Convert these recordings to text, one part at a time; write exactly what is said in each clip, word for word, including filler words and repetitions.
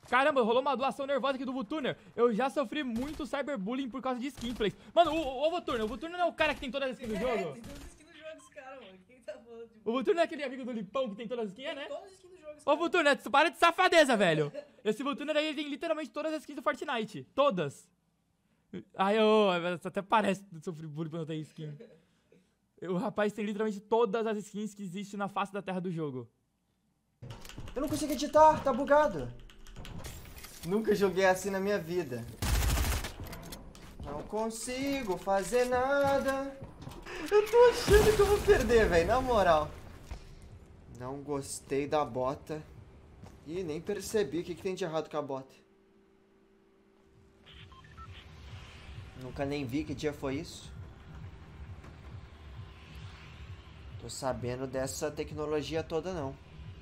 Caramba, rolou uma doação nervosa aqui do Vuturner. Eu já sofri muito cyberbullying por causa de skin plays. Mano, o, o Vuturner, o Vuturner não é o cara que tem todas as skins do jogo? É, tem todas as skins do jogo, esse cara, mano. Quem tá falando de... O Vuturner é aquele amigo do Lipão que tem todas as skins, é, né? Tem todas as skins do jogo, esse Ô, cara. Vuturner, tu para de safadeza, velho. Esse Vuturner aí, ele tem literalmente todas as skins do Fortnite. Todas. Ai, ô, até parece sofrer bullying por não ter skin. O rapaz tem literalmente todas as skins que existem na face da terra do jogo. Eu não consigo editar, tá bugado. Nunca joguei assim na minha vida. Não consigo fazer nada. Eu tô achando que eu vou perder, velho, na moral. Não gostei da bota. Ih, nem percebi o que, que tem de errado com a bota. Nunca nem vi que dia foi isso. Tô sabendo dessa tecnologia toda não.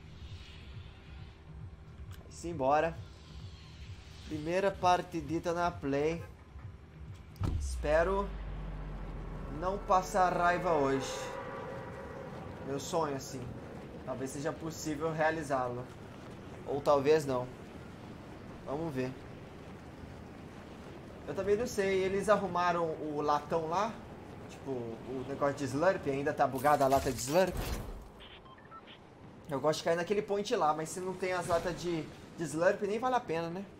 Simbora. Primeira partidita na Play. Espero não passar raiva hoje. Meu sonho, assim. Talvez seja possível realizá-lo. Ou talvez não. Vamos ver. Eu também não sei. Eles arrumaram o latão lá. Tipo, o negócio de slurp. Ainda tá bugada a lata de slurp. Eu gosto de cair naquele point lá. Mas se não tem as latas de, de slurp, nem vale a pena, né?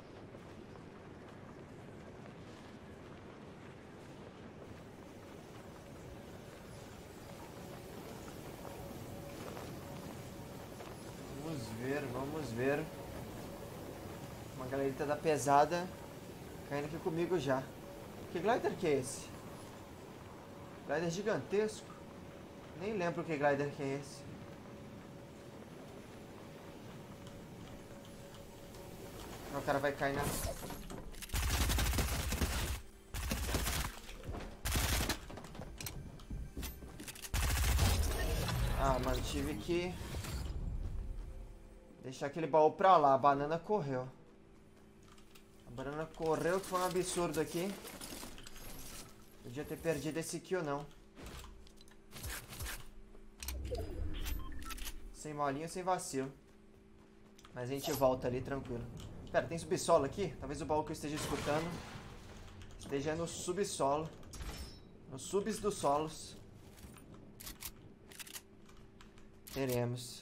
Vamos ver, vamos ver. Uma galerita da pesada caindo aqui comigo já. Que glider que é esse? Glider gigantesco. Nem lembro que glider que é esse. O cara vai cair na... Ah, mano, tive que... deixar aquele baú pra lá. A banana correu. A banana correu, que foi um absurdo aqui. Podia ter perdido esse kill, não. Sem molinho, sem vacilo. Mas a gente volta ali, tranquilo. Pera, tem subsolo aqui? Talvez o baú que eu esteja escutando esteja no subsolo. Nos subs dos solos. Teremos.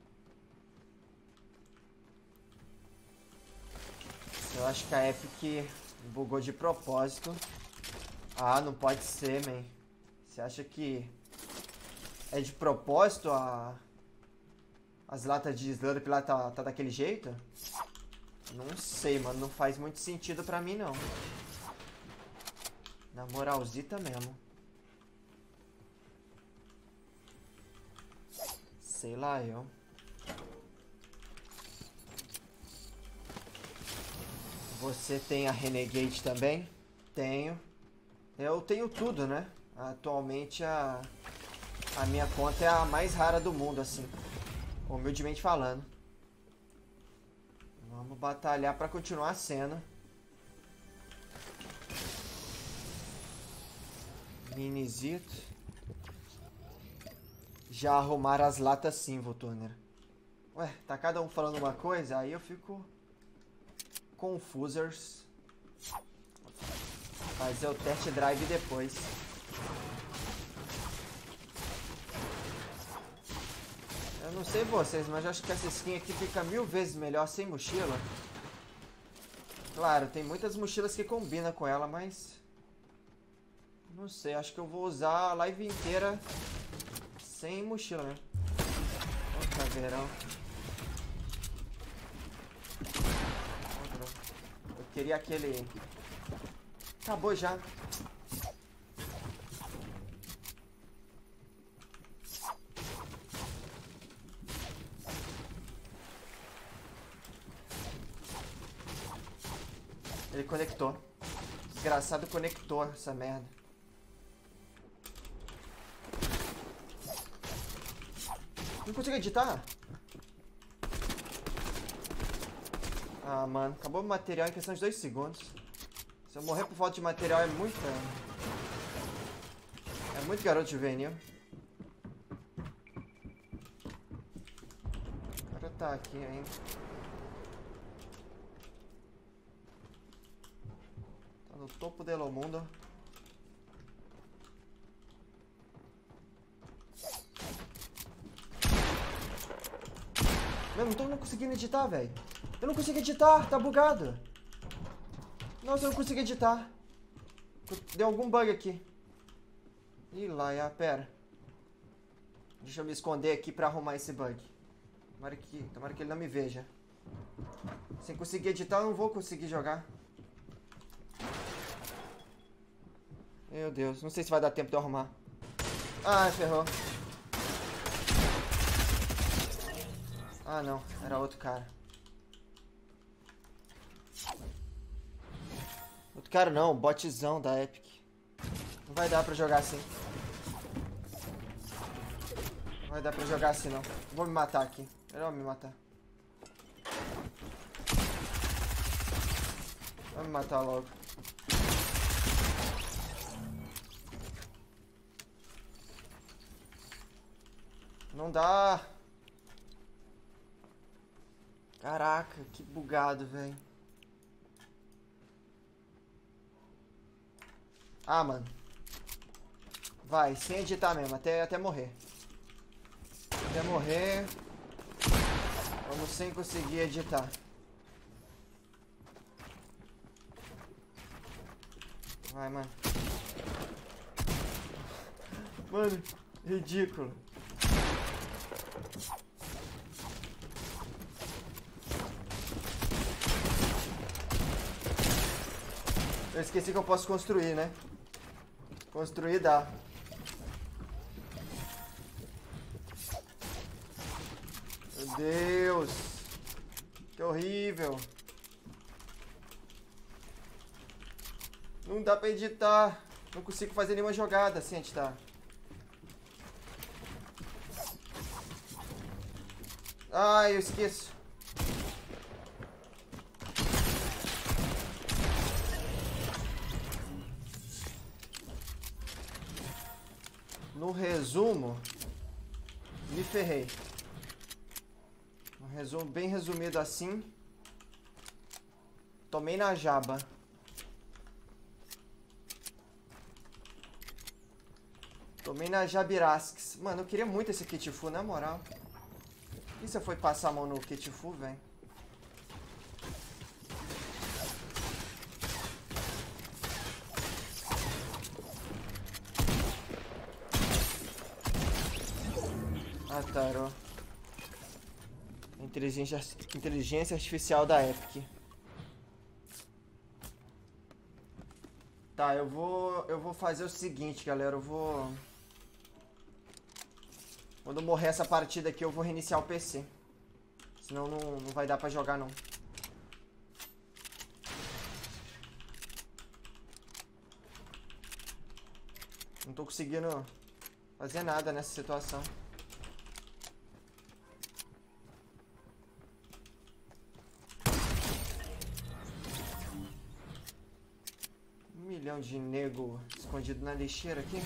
Eu acho que a Epic bugou de propósito. Ah, não pode ser, man. Você acha que é de propósito a... as latas de slurp lá tá, tá daquele jeito? Não sei, mano. Não faz muito sentido pra mim, não. Na moralzita mesmo. Sei lá, eu... Você tem a Renegade também? Tenho. Eu tenho tudo, né? Atualmente a... a minha conta é a mais rara do mundo, assim. Humildemente falando. Vamos batalhar pra continuar sendo. Minizito. Já arrumaram as latas sim, Vuturner. Ué, tá cada um falando uma coisa, aí eu fico... confusers. Fazer o test drive depois. Eu não sei vocês, mas eu acho que essa skin aqui fica mil vezes melhor sem mochila. Claro, tem muitas mochilas que combinam com ela, mas... não sei, acho que eu vou usar a live inteira sem mochila, né? Ô, caveirão. Eu queria aquele... acabou já. Ele conectou. Desgraçado conectou essa merda. Não consigo editar. Ah, mano. Acabou o material em questão de dois segundos. Se eu morrer por falta de material é muito... é muito garoto juvenil. O cara tá aqui ainda. topo do mundo. Meu, não tô não conseguindo editar, velho. Eu não consigo editar, tá bugado. Nossa, eu não consigo editar. Deu algum bug aqui. Ih, lá, já, pera. Deixa eu me esconder aqui pra arrumar esse bug. Tomara que, tomara que ele não me veja. Sem conseguir editar, eu não vou conseguir jogar. Meu Deus, não sei se vai dar tempo de eu arrumar. Ah, ferrou. Ah, não. Era outro cara. Outro cara não, botzão da Epic. Não vai dar pra jogar assim. Não vai dar pra jogar assim, não. Vou me matar aqui. Melhor me matar. Vou me matar logo. Não dá. Caraca, que bugado, velho. Ah, mano. Vai, sem editar mesmo, até, até morrer. Até morrer. Vamos sem conseguir editar. Vai, mano. Mano, ridículo. Eu esqueci que eu posso construir, né? Construir dá. Meu Deus. Que horrível. Não dá pra editar. Não consigo fazer nenhuma jogada sem editar. Ai, eu esqueço. No resumo, me ferrei. Um resumo bem resumido assim. Tomei na jaba. Tomei na Jabirasques. Mano, eu queria muito esse Kitifu, na moral. E se eu for passar a mão no Kitifu, velho? Ah, tarô. Inteligência, inteligência artificial da Epic. Tá, eu vou, eu vou fazer o seguinte, galera. Eu vou... Quando morrer essa partida aqui, eu vou reiniciar o P C. Senão não, não vai dar pra jogar, não. Não tô conseguindo fazer nada nessa situação. Um milhão de nego escondido na lixeira aqui.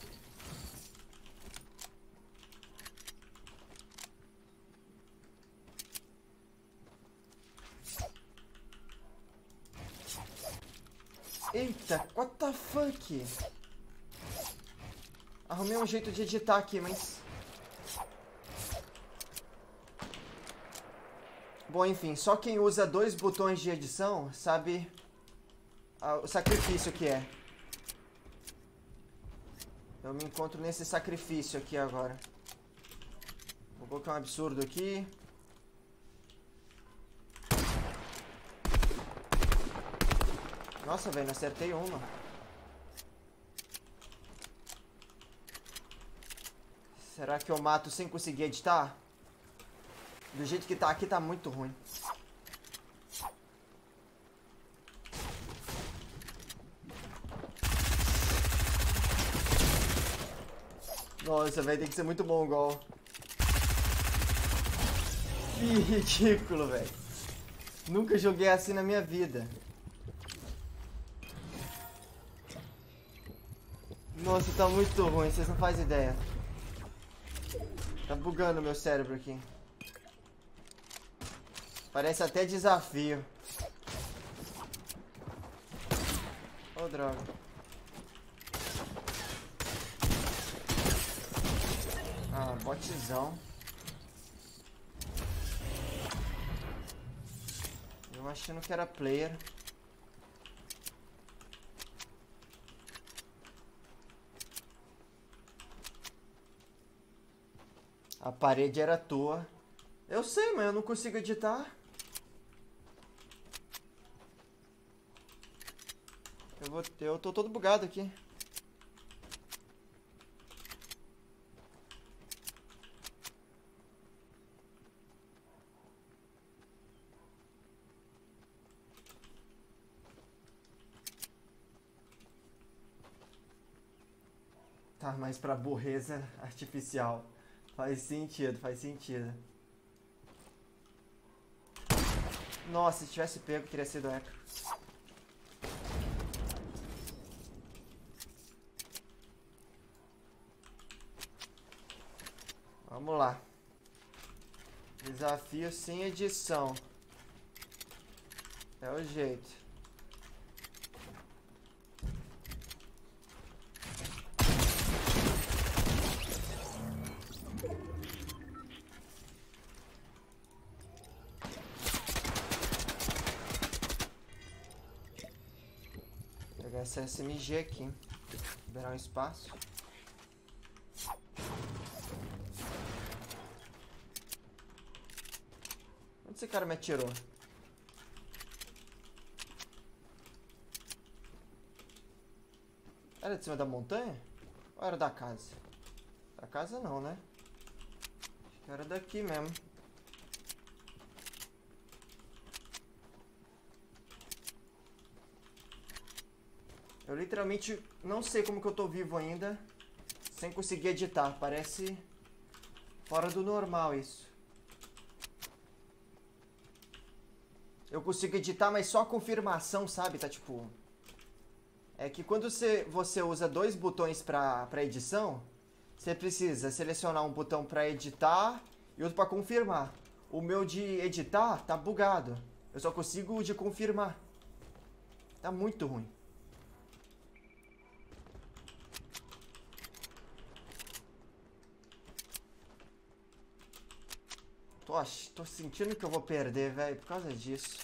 Eita, what the fuck? Arrumei um jeito de editar aqui, mas... Bom, enfim, só quem usa dois botões de edição sabe ah, o sacrifício que é. Eu me encontro nesse sacrifício aqui agora. Vou colocar um absurdo aqui. Nossa, velho, não acertei uma. Será que eu mato sem conseguir editar? Do jeito que tá aqui, tá muito ruim. Nossa, velho, tem que ser muito bom o gol. Que ridículo, velho. Nunca joguei assim na minha vida. Nossa, tá muito ruim, vocês não fazem ideia. Tá bugando o meu cérebro aqui. Parece até desafio. Oh, droga. Ah, botzão. Eu achando que era player. A parede era tua. Eu sei, mas eu não consigo editar. Eu, vou, eu tô todo bugado aqui. Tá, mas pra burreza artificial. Faz sentido, faz sentido. Nossa, se tivesse pego, teria sido épico. Vamos lá. Desafio sem edição. É o jeito. Vou pegar essa S M G aqui. Liberar um espaço. Onde esse cara me atirou? Era de cima da montanha? Ou era da casa? Da casa não, né? Acho que era daqui mesmo. Eu literalmente não sei como que eu tô vivo ainda. Sem conseguir editar. Parece fora do normal isso. Eu consigo editar, mas só a confirmação, sabe? Tá tipo... É que quando você, você usa dois botões pra, pra edição, você precisa selecionar um botão pra editar e outro pra confirmar. O meu de editar tá bugado. Eu só consigo o de confirmar. Tá muito ruim. Tô, ach- tô sentindo que eu vou perder, velho, por causa disso.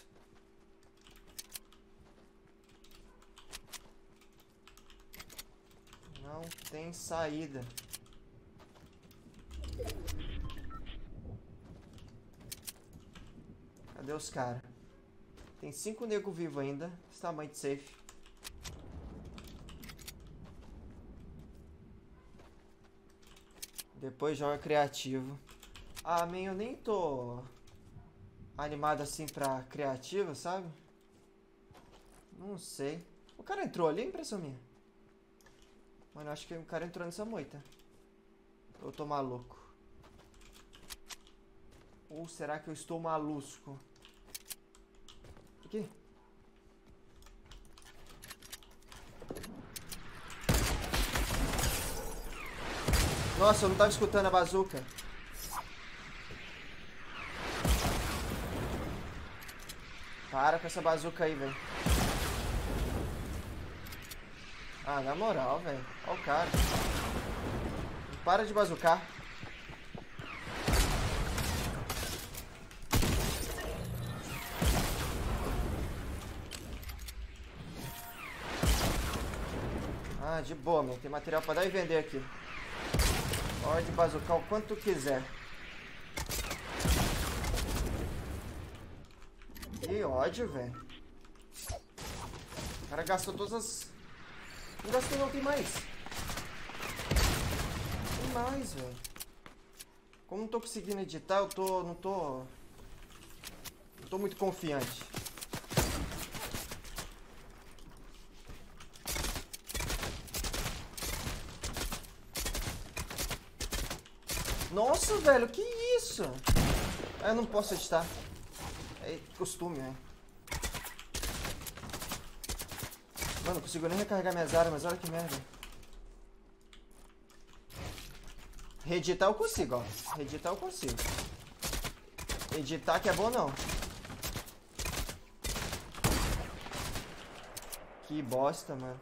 Não tem saída. Cadê os caras? Tem cinco nego vivo ainda. Está muito safe. Depois joga criativo. Ah, man, eu nem tô animado assim pra criativo, sabe? Não sei. O cara entrou ali, impressão minha. Mano, eu acho que o cara entrou nessa moita. Eu tô maluco. Ou será que eu estou malusco? Aqui. Nossa, eu não tava escutando a bazuca. Para com essa bazuca aí, velho. Ah, na moral, velho. Olha o cara. Para de bazucar. Ah, de boa, meu. Tem material pra dar e vender aqui. Pode bazucar o quanto quiser. Que ódio, velho. O cara gastou todas as... Não gastou não, tem mais. Tem mais, velho. Como não tô conseguindo editar, eu tô... Não tô... Não tô muito confiante. Nossa, velho, que isso? Ah, eu não posso editar. É costume, né? Mano, não consigo nem recarregar minhas armas, olha que merda. Reeditar eu consigo, ó. Reeditar eu consigo. Editar que é bom não. Que Que bosta, mano.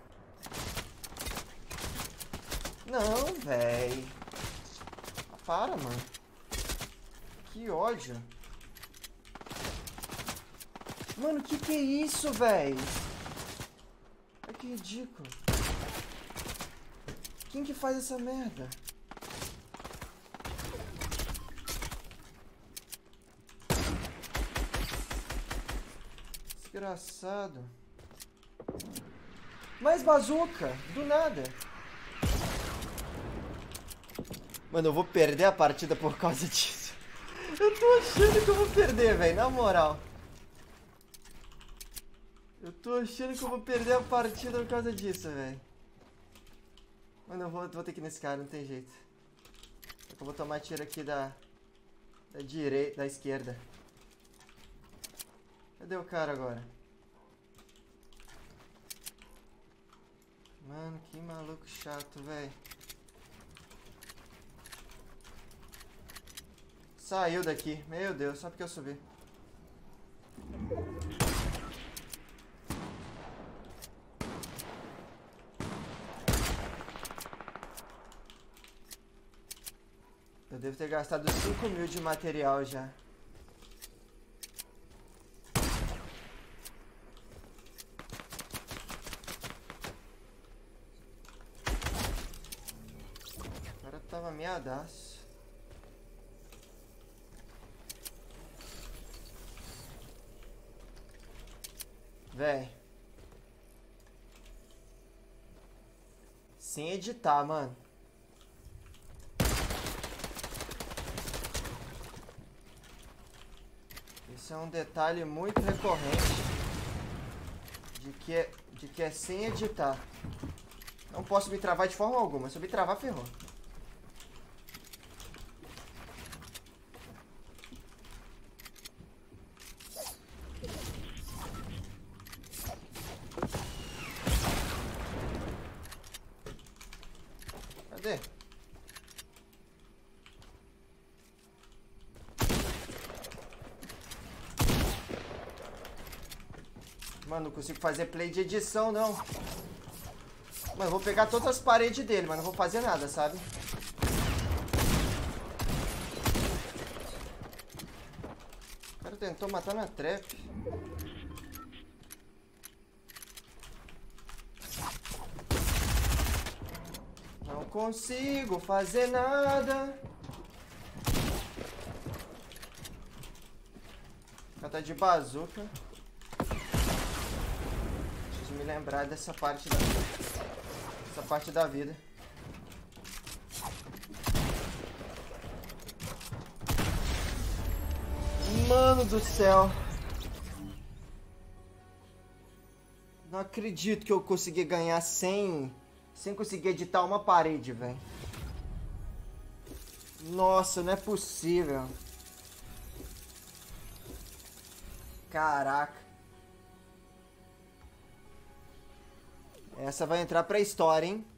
Não, véi. Para, mano. Que ódio. Mano, que que é isso, véi? É que ridículo. Quem que faz essa merda? Desgraçado. Mais bazuca, do nada. Mano, eu vou perder a partida por causa disso. Eu tô achando que eu vou perder, velho, na moral. Eu tô achando que eu vou perder a partida por causa disso, velho. Mano, eu vou, vou ter que ir nesse cara, não tem jeito. Eu vou tomar tiro aqui da... Da direita, da esquerda. Cadê o cara agora? Mano, que maluco chato, velho. Saiu daqui. Meu Deus, só porque eu subi. Eu devo ter gastado cinco mil de material já. Agora tava meadaço. Véi. Sem editar, mano. Esse é um detalhe muito recorrente. De que é, de que é sem editar. Não posso me travar de forma alguma. Se eu me travar, ferrou. Cadê? Mano, não consigo fazer play de edição, não. Mano, eu vou pegar todas as paredes dele, mas não vou fazer nada, sabe? O cara tentou matar na trap. Não consigo fazer nada. O cara tá de bazuca. Preciso me lembrar dessa parte da... Essa parte da vida. Mano do céu. Não acredito que eu consegui ganhar sem... Sem conseguir editar uma parede, velho. Nossa, não é possível. Caraca. Essa vai entrar pra história, hein?